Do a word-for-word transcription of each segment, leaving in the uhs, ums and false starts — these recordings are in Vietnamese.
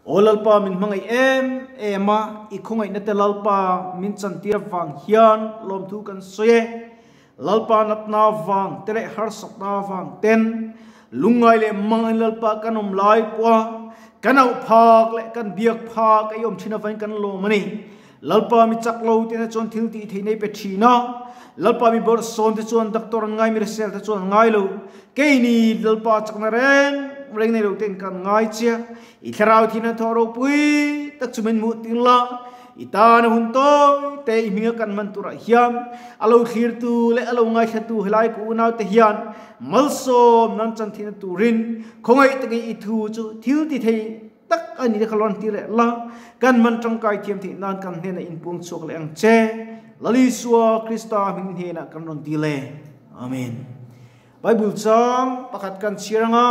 o lalpa min mangai em ema i khongai na te lalpa min chan tir wang hian lom thu kan soye lalpa nat na wang tele har sak na wang ten lungai le mangai lalpa kanom lai pwa kanau phak le kan biak phak ayom thina vain kan lo mani lalpa mi chak lo te na chon thil ti thei pe thina lalpa mi bor son te chon doctor ngai mi resel te chon ngai lo ke ni lalpa chak na ren reng nei lo ten kan ngai chia i tharau thina thoro pui tak chumen mu tin la i ta na hun to te i minga kan man tura hiam alo khir tu le alo ngai kha tu helai ku nau te hian malsom nan chan thina tu rin khongai te i thu chu thil ti thei tak ani de khalon ti le la kan man tang kai thiam thi nan kan he na in pung chok le ang che lali suwa krista min he na kan ron ti le amen bible chang pakhat kan chiranga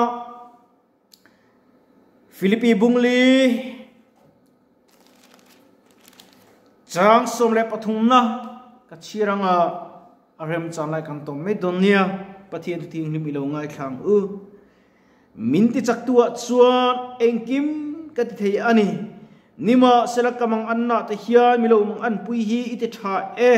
Philippi bungli chang som le pathum na ka chiranga arem chan lai kan tom me donia pathian thi hlim ilo ngai thang u min ti chak tua chuan engkim ka ti thei ani nima selakamang anna te hian milo mang an pui hi ite tha e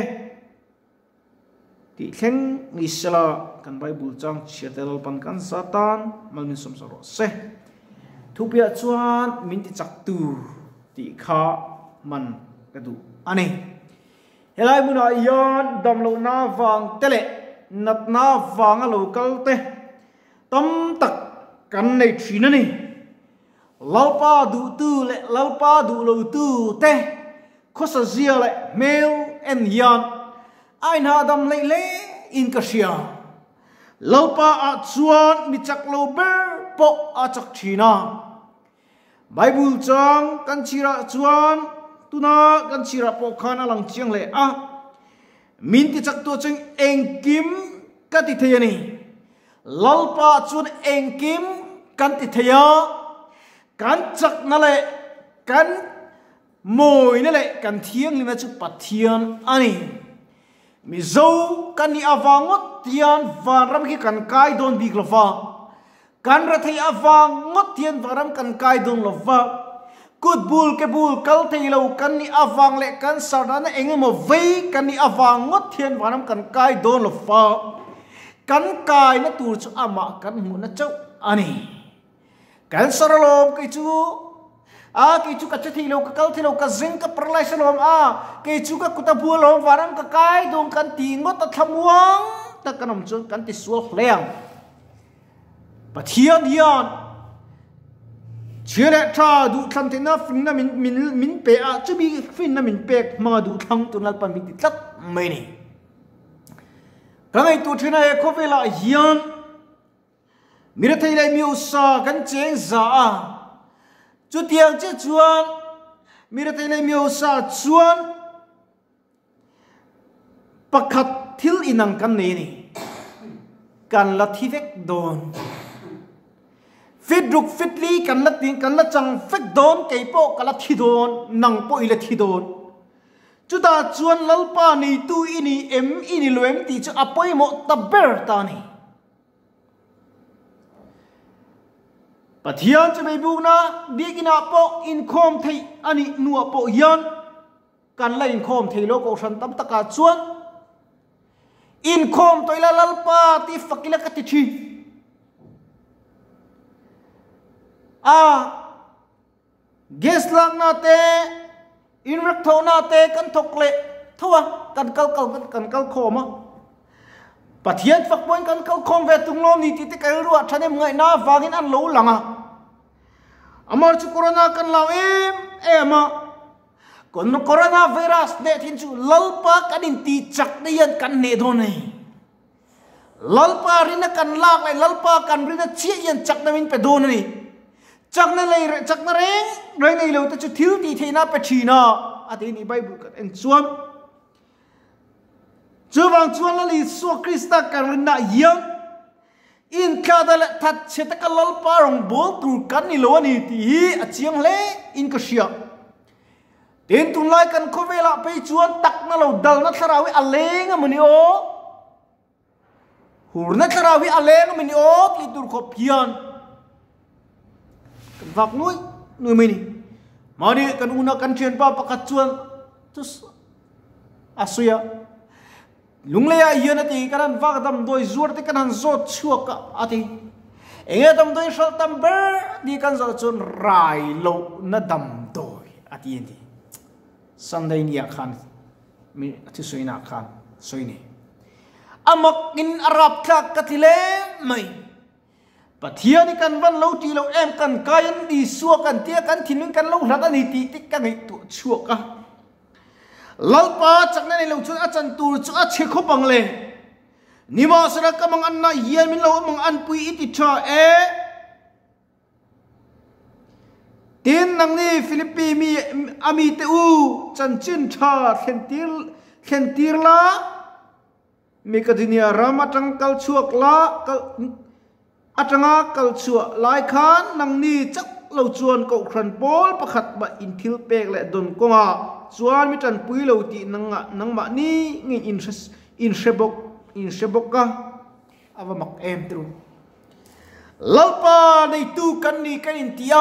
ti thleng ni sela kan bible chang chiatel pan kan satan malmin som saro se Thupui chuan min ti chak tu ti kha man ka du ani helai muna yan dam lo na wang tele nat na wang a local te tam tak kan nei thina ni lalpa du tu le lalpa du lo tu te khosa zia le mel en yan ai na dam le le in ka sia lalpa a chuan mi chak lo ber po a chak thina bible chang kan chira chuan tuna kan chira po khan alang chiang le a min ti chak to chang engkim ka ti thayani lalpa chuan engkim kan ti thaya kan chak na le kan moi na le kan thiang lina chu pathian ani Mizo kan ni awangot tian van ram ki kan kai don big lova kan ra thei awang ngot tian varam kan kai don lova kut bul ke bul kal thei lo kan ni awang le kan sarana engemo vei kan ni awang ngot tian varam kan kai don lova kan kai na tur chu ama kan mu na chau ani kan saralom ke chu a ke chu ka thei lo ka kal thei lo ka zeng ka perlai salom a ke chu ka kutabul lom varam ka kai don kan ti ngot ta thamuang ta kanom chu kan ti sual hleng pathian yan chile tha du thlam te na fin na min min min pe a chu bi fin na min pek ma du thang tu nal pan mi ti tat mai ni kangai tu thina e khovela yan mira thei lai mi usa kan cheng za a chu tiang che chuan mira thei lai mi usa chuan pakhat thil inang kan nei ni kan la thi vek don fit ruk fit li kan la ting kan la chang fek don kei po kala thi don nang po ile thi don chu ta chuan lalpa ni tu ini em ini loem ti chu apoi mo taber ta ni pathian che mai bu na digina po in khom thei ani nuwa po yan kan la in khom thei lo ko san tam taka chuan in khom toila lalpa ti fakila ka ti thi a gas lang na te in rak tho na te kan thok le thowa kan kal kal kan kal khoma pathian fak point kan kal khom ve tung lom ni ti te kai ruwa thane ngai na wangin an lo langa amar chu corona kan law em ema kon corona virus ne thin chu lalpa kan in ti chak ne yan kan ne do nei lalpa rina kan lak lai lalpa kan rina chi yan chak na min pe do nei chak na lei chak na reng reng nei lo ta chu thil ti theina pe thina ati ni bible kan en chuan chu wang chuan la li so krista kan na yang in kha da la that che ta ka lal pa rong bol tur kan ni lo ni ti hi a chiang le in ka sia ten tung lai kan khovela pe chuan tak na lo dal na tharawi a leng amani o hur na tharawi a leng amani o ti tur khop hian vak nuôi nuôi mình mari kan una kan thian pa pakat chuan tus asuya lunglea hianati kan wak dam doi zuar te kan zot chuak ati enge dam doi shal tam ber di kan zo chun rai lo na dam doi ati enti sunday ni khan mi ati soina khan soini amak in arab thak katile mai pathian kan van lo ti lo em kan kayan di suak kan tia kan thin kan lo hlat ani ti ti kan ei tu chuak ka lalpa chakna ni lo chu a chan tur chu a che kho pang le nima sara ka mang anna hian min lo mang an pui iti tha e tin nang ni philippi mi ami te u chan chin tha khen tir khen tir la mi ka dinia rama tang kal chuak la kal atanga kal chuak lai khan nang ni chak lo chuan ko khran pol pakhat ba in thil pek le don konga chuan mi tan pui lo ti nang nang ma ni ngi in in shebok in shebok ka ava mak em tru lalpa nei tu kan ni kan in tia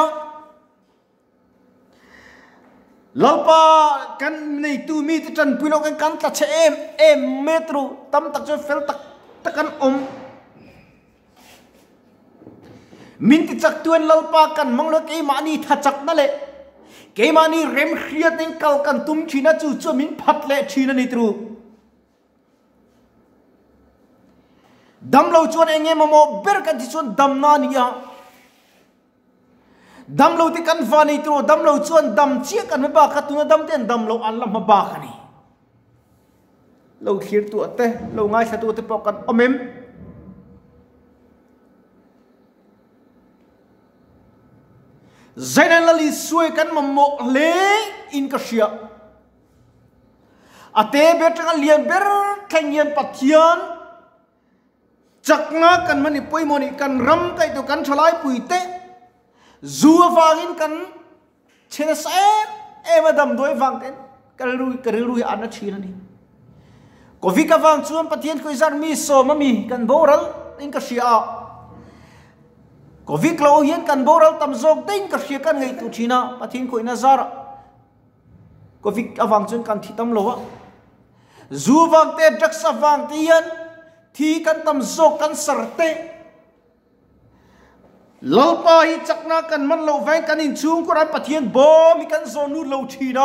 lalpa kan nei tu mi ti tan pui lo kan kan ta che em em metro tam tak cho fel tak takan om min ti chak tuan lalpa kan manglo ke mani tha chak na le ke mani rem khriat ning kal kan tum thina chu chu min phat le thina ni tru dam lo chuan enge mamo ber kan ti chuan dam na ni ya dam lo ti kan va ni tru dam lo chuan dam chia kan ba kha tu na dam ten dam lo an lam ma ba khani lo khir tu ate lo ngai sa tu te po kan omem Zainan lali suai kan mamok le in kasia ate betang lian ber kanyan pathian chakna kan mani poi moni kan ram kai to kan thalai puite zuwa wangin kan chena sa em adam doi wang ten kalrui kalrui ana china ni kovi ka wang chuan pathian ko izar Mizo mami kan boral in kasia Covid lo hian kan boral tam zok ding ka khia kan ngai tu thina pathin ko ina zara Covid awang chun kan thi tam lo wa zu wang te drak sa wang ti yan thi kan tam zok kan sarte lalpa hi chakna kan man lo vai kan in chung ko ran pathian bo mi kan zonu lo thina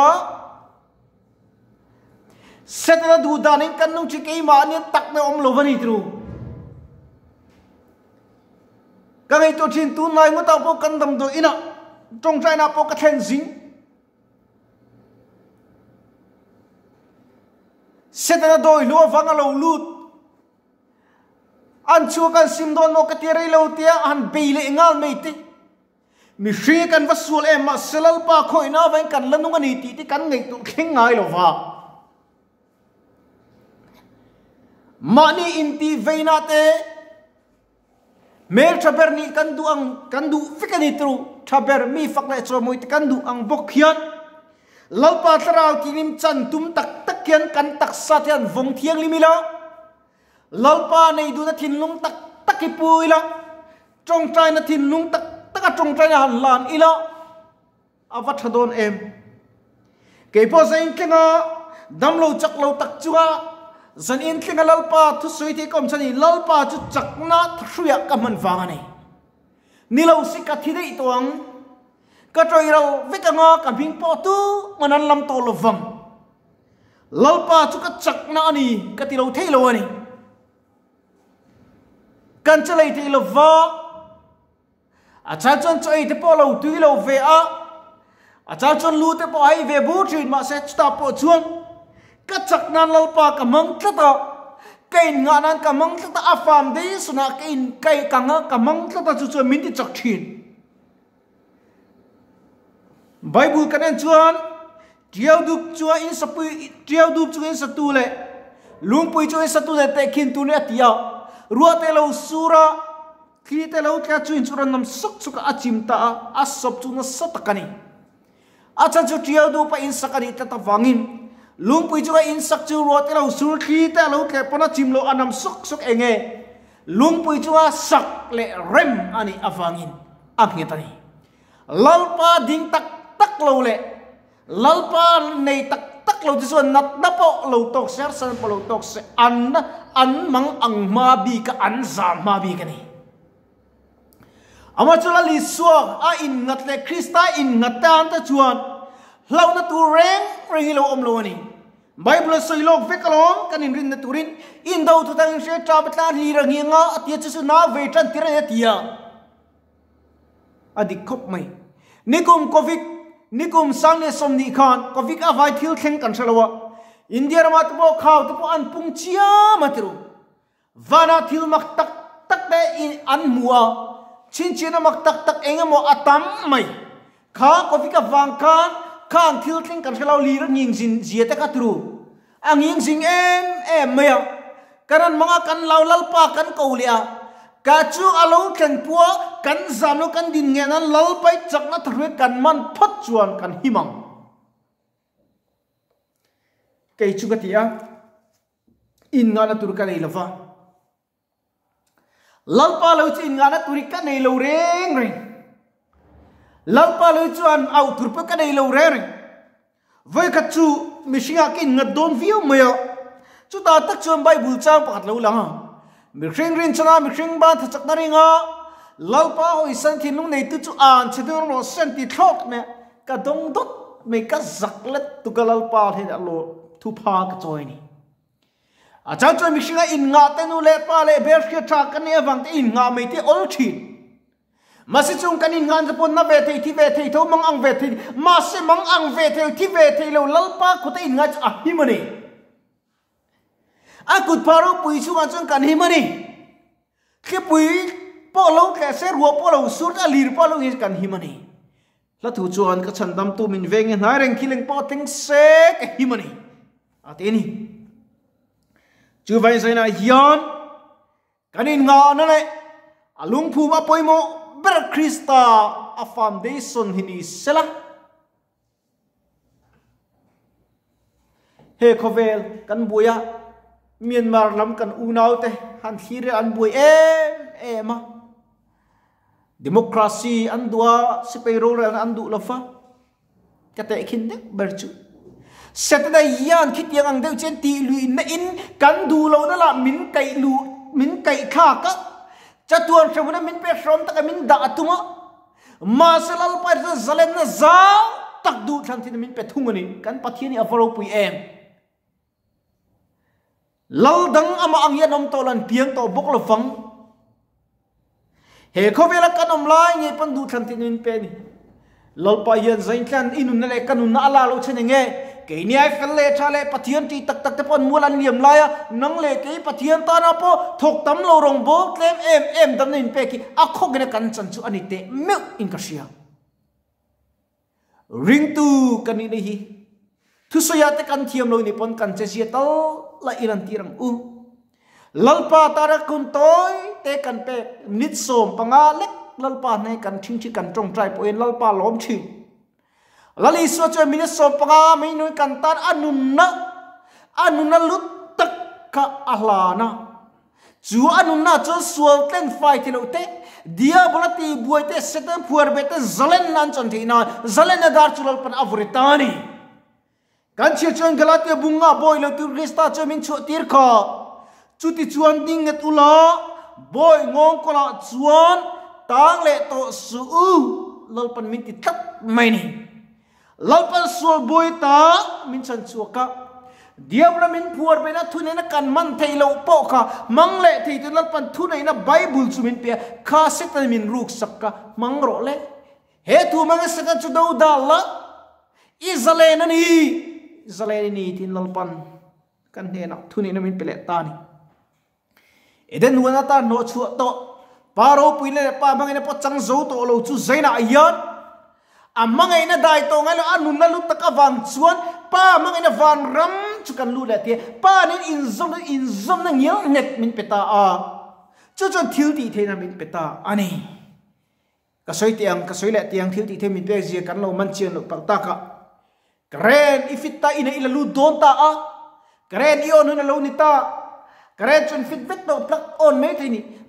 setna du daning kan nung chi ke ma ni tak na om lo wani tru các người tôi xin tu này mới tao có cân tầm tôi ina trong trai nào có cái then dính sẽ ta đôi lúa vắng lâu lút anh chưa cần sim đón một cái tiền lâu tia anh bị lệ ngal mày tí mi suy cần vắt xuôi em mà sẽ lal pa khôi na vậy cần lần nung anh tí tí cần ngày tụ khen ngài lo va mani inti veina te Mer chaber ni kandu ang kandu fikani tru chaber mi fakla chro moi kandu ang bokhian lalpa trao tinim chan tum tak takyan kan tak satyan vong thiang limila lalpa nei du na thin lung tak takipuila trong trai na thin lung tak taka trong trai han lan ila avat hadon em ke po zain kenga damlo chaklo tak chuga zan in tlinga lalpa thu sui ti kom chani lalpa chu chakna thruya ka man wanga nei nilo sika thidei toang ka toiro vikanga ka bing po tu manan lam to lovang lalpa chu ka chakna ani ka tilo thailo ani kan chalai ti lova acha chon choi te po lo tu lo ve a acha chon lu te po ai ve bu thin ma se sta po chuang ka chakna lalpa ka mang tlata kain nga nan ka mang tlata afam de suna kain kai kanga ka mang tlata chu chu min ti chak thin bible kanen chuan tiau dup chua in sapui tiau dup chu in satu le lungpui chu in satu le te khin tu ne tia ruwa te lo sura khi te lo ka chu in churan nam sok chu ka achim ta asop chu na satakani acha chu tiau du pa in sakari ta ta wangin lungpui chu in sak chu ro te lo sur khi te lo ke pona chim lo anam sok sok enge lungpui chu sak le rem ani awangin ang ngetani lalpa ding tak ตักเราเลยลัลปาในตักตักเราที่ส่วนนัดนับเอาเราตกเสียสันเราตกเสียอันนะอันมังอังมาบีกับอันจามมาบีกันนี่อามาจุลลิสวกอาอินงัดเลยคริสต์อินงัดตามตะจวนเรานัตูเร่งเร่งเราอมโลนี่ไบเบิลสอยโลกเวกลองกันอินรินนัตูรินอินดาวตุตังเชตราบตาลีระเงียงอ่ะที่จะสุนาเวทันที่ระเทียอดีคบไหมนิคมโควิดนิคมสังเนสมนิคานโควิดอาไว้ทิลเข่งกันชลวะอินเดียรามาตุโบข่าวตุโบอันปุ่งเชียมาติรุวานาทิลมักตักตักเตอินอันมัวชินชินมักตักตักเองมัวอัตัมไหมข้าโควิดกับวังคานข้างทิลเข่งกันชลวลีระยิงจินเจียตะกัตรูอังยิงจิงเอ็มเอ็มเมียการมังกันเหล่าลัลปากันเกาหลีกาจูอาลูกันปัวกันจามโลกันดินเงี้ยนั้นลัลไปจักนัทเรกันมันพัดจวนกันหิมังเกยจูกติยาอินงานตุรกันในลฟ้าลัลปาเลวจีอินงานตุรกันในลวเร่งเร่งลัลปาเลวจวนเอาตุรกันในลวเร่งไว้กัจจูมิชิงากินงัดโดนวิวเมียจุดตาตักจวนใบบุลจ้างปัดเลวหลังมิคริงรินชนะมิคริงบ้านทักนาริงาลัลปาหอยสันทินุในตุจูอ่านเชดโรเซนติทอกเนี่ยกระดงดดไม่กระจักเล็ดตุกลัลปาเฮดอโลทุพากจอยนี่อาจารย์จอยมิคริงอินงาเตนูเล่ปาเล่เบร์เชียทากันเนี่ยวังที่อินงาไม่ที่อลชินมาสิจุงกันอินงานจะพูดนับเวทีที่เวทีเท่ามังอังเวทีมาสิมังอังเวทีที่เวทีเราลัลปาคุตอินงาจะอ่ะฮิมันนี่อากุดพารุปุยชุกันจงกันฮิมันนี่คือปุยพอเราแค่เสียหัวพอเราสุดอลีร์พอเราเห็นกันฮิมันนี่แล้วถูกชวนก็ฉันดำตัวมินเวงเงินหายแรงคิเลงพอทิ้งเสกฮิมันนี่อาเทนี่จูไว้ใส่นายยันกันอินงานั่นแหละอาลุงพูมาปอยโมเบรคริสตาอาฟามเดซันฮินิเซล่าเฮโคเวลกันบุยเมียนมาลำกันอูนาวเตฮันทีเรอันบุยเอ็มเอ็มดิโมคราซีอันดัวสเปโรเรอันดุลฟ้ากระเตะขินเด็กเบอร์จูเสร็จได้ยันคิดยังอังเดียวเจนตีลุยนอินกันดูเรานั่นละมินไก่ลูมินไก่ข้ากะจะตัวชาวนั้นมินเปรสมตะกันมินด่าตุมะมาสลัลไปจะซาเลนนะจ้าตักดูทันทีมินเปทุ่งนี่กันปัทยานี่อัฟโรปุยเอ็มลัลดังอามาอังยันอมโตลันเพียงโตบกลฟังเฮเขาเวลากันอมลายเงี้ยปันดูทันทีนินเป็นลัลปายันใจกันอินุนนั่นแหละกันนุนน่าลาลุชนยังไงเกย์เนี่ยฟิลเลชาเลปัทยันที่ตักตักแต่ปนมัวลันเลี่ยมลายนังเล่เกย์ปัทยันตานาโปถกตำโลรงโบกเลมเอ็มเอ็มดันนินเปกีอักขกเนกันจันจูอันนี้เตมิลอินกัชยาริงตูกันนี่เลยทุสยาเตกันเทียมโลนิปนกันเจเจตลละอิรันตีรังอูลัลปาตาระกุนโตยเตกันเปนิดสมปังอาเล็กลัลปาในกันทิ้งชิกันตรงใจปอยลัลปาล้อมชิงลัลิสวจมินิสมปังอาไม่นุกันตานอนุนะอนุนะลุตตะกะอาลานะจูอนุนะจนสวลเต้นไฟที่เราเตะเดียบลตีบวยเตะเซตันพัวเบเตซาเลนนันจนที่นั่นซาเลนดาร์จุลปันอฟริตานีกันเชื่อจนกลาเตียบุงอาบอยเลตุริสตาจมินชุดตีร์ข้าจุดที่ชวนดิ้งเงตุลาบอยงงกลาชวนต่างเละโตสู้ลัลปันมินติทับไม่นี่ลัลปันสวลบอยตามินชันชัวกะเดียบละมินพัวไปนะทุนในกันมันเทโลโปกะมังเละที่ตุลัลปันทุนในนะไบเบิลจุมินเปียข้าสิตันมินรูกสักกะมังโรเละเฮตุมังสักกะจุดาวดาละอิสเลนันีอิสราเอลนี่ที่ลัลปันกันเห็นทุนี่นมินเปเลตานี่เอเดนวันนั้นตาโนชัวโตปาโรปุยเล่ป้ามังเงินพอจังโจโตเราจูเซน่ายันอามังเงินได้โตงั้นแล้วอานุนนั่นลุตะกะวังชวนป้ามังเงินวันรำจุกันลุเลตีป้านี่อินซอมอินซอมนั่งยังเน็ตมินเปตาอาจุจนทิวตีเทนมินเปตาอันนี้ก็สวยเตียงก็สวยเละเตียงทิวตีเทมินเปเจียกันเรามันเชียนลุปักตากะkeren ifita ina ilalu donta a keren ion huna lo nita keren chun feedback do plug on me tini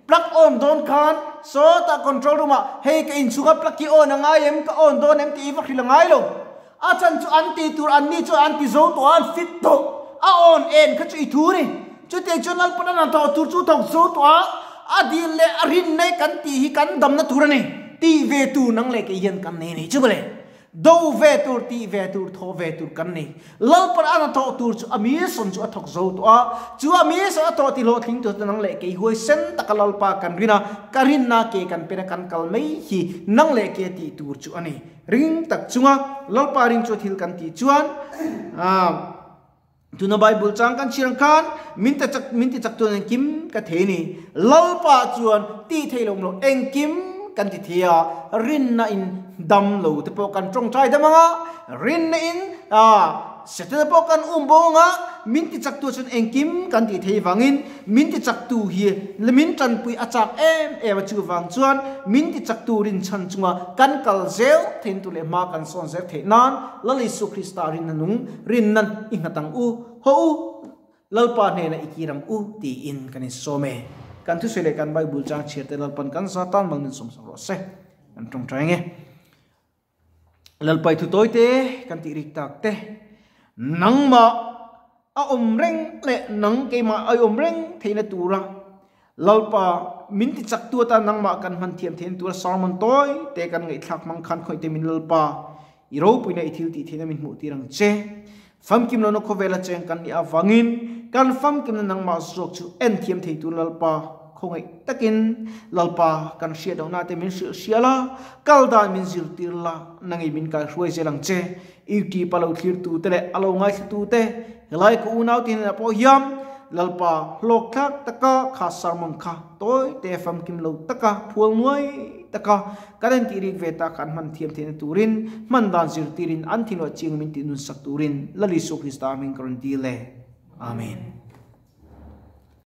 plug on don khan so ta control room a hey ka in suga plug ki on angai em ka on don em ti va khilangai lo a chan chu an ti tur an ni chu an ti zo to an fit to a on en ka chu i thu ni chu te chu lal pana na to tur chu thok zo to a a di le arin nei kan ti hi kan dam na tur ni ti ve tu nang le ke yen kan nei ni chu bale do ve tur ti ve tur tho ve tur kan nei lal pana na to tur chu ami son chu a thok zo to a chu ami so a to ti lo thing tu nang le ke hoi sen takalal pa kan rina karin na ke kan pena kan kal mai hi nang le ke ti tur chu ani ring tak chunga lal pa ring chu thil kan ti chuan a tuna Bible chang kan chirang kan minta chak minti chak tu kim ka the ni lal pa chuan ti theilom lo eng kim kan ti thia rin na in dam lo te po kan trong trai da manga rin na in a sete po kan umbo nga minti chak tu chun eng kim kan ti thei wangin minti chak tu hi lemin tan pui achak em em chu wang chuan minti chak tu rin chan chunga kan kal zel then tu le ma kan son zel the nan lali su krista rin nanung rin nan ingatang u ho u lalpa ne na ikiram u ti in kan some kan thu sele kan Bible chang chirte lalpan kan satan mangin som som ro se kan trong trai nge lalpai thu toite kan ti rik tak te nang ma a om reng le nang ke ma ai om reng theina tura lalpa min ti chak tu ta nang ma kan man thiam then tura sarmon toy te kan ngai thak mang khan khoi te min lalpa i ro puina i thil ti theina min mu tirang che fam kim lo no khovela cheng kan ni awangin kan fam kim nang ma zok chu en thiam thei tu lalpa khongai takin lalpa kan sia do na te min sia siala kalda min zil tirla nangi min ka hruai zelang che iuti palo thir tu tele alo ngai tu te lai ku unau tin na po hiam lalpa lok thak taka kha sarmong kha toy te fam kim lo taka phual nuai taka karen ti rik ve ta kan man thiam the turin man dan zir tirin an thino ching min ti nun sak turin lali su krista min karon ti le amen.